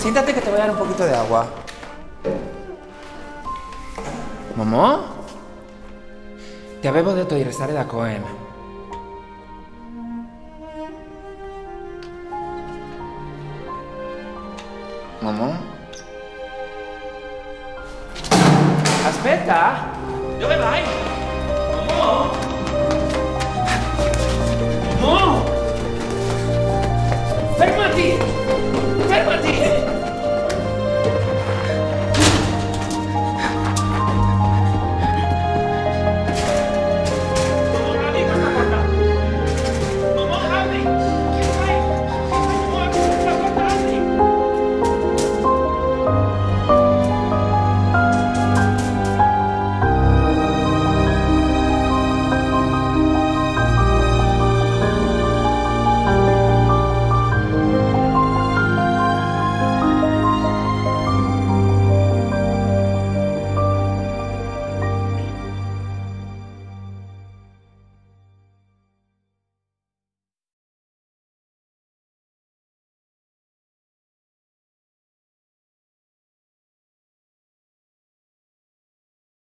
siéntate que te voy a dar un poquito de agua. Momo? Ti avevo detto di restare da Cohen. Momo? Aspetta! Dove vai? Momo? Momo? Fermati!